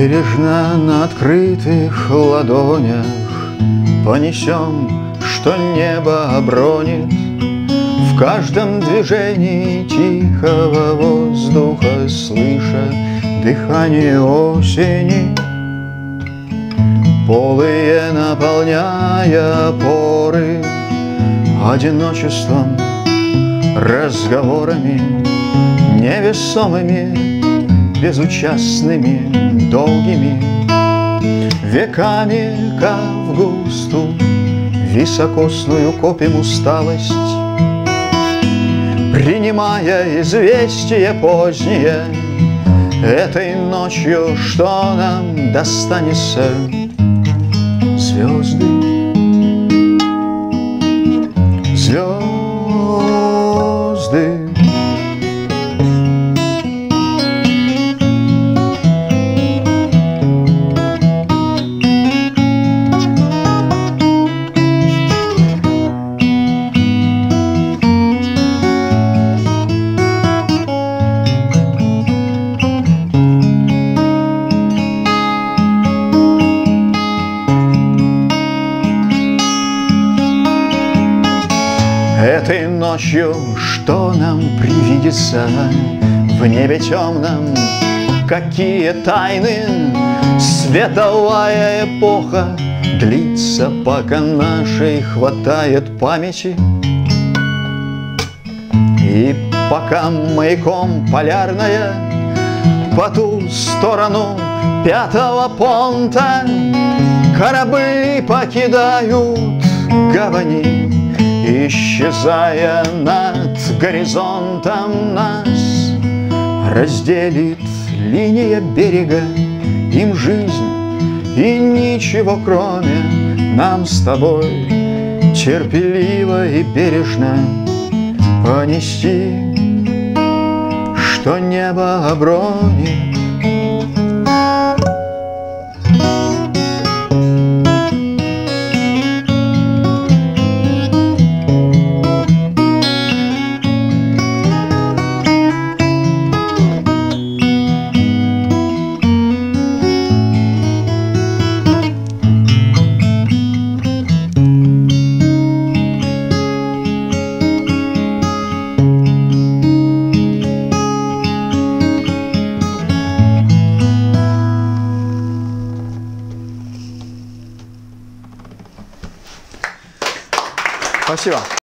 Бережно на открытых ладонях понесем, что небо обронит. В каждом движении тихого воздуха слыша дыхание осени, полые наполняя поры одиночеством, разговорами невесомыми, безучастными, долгими, веками Августу високосную копим усталость, принимая известие позднее этой ночью, что нам достанется. Звезды, звезды, этой ночью, что нам привидится в небе темном, какие тайны световая эпоха длится, пока нашей хватает памяти. И пока маяком полярная по ту сторону пятого понта корабли покидают гавани, исчезая над горизонтом, нас разделит линия берега, им жизнь и ничего кроме. Нам с тобой терпеливо и бережно понести, что небо обронит. Спасибо.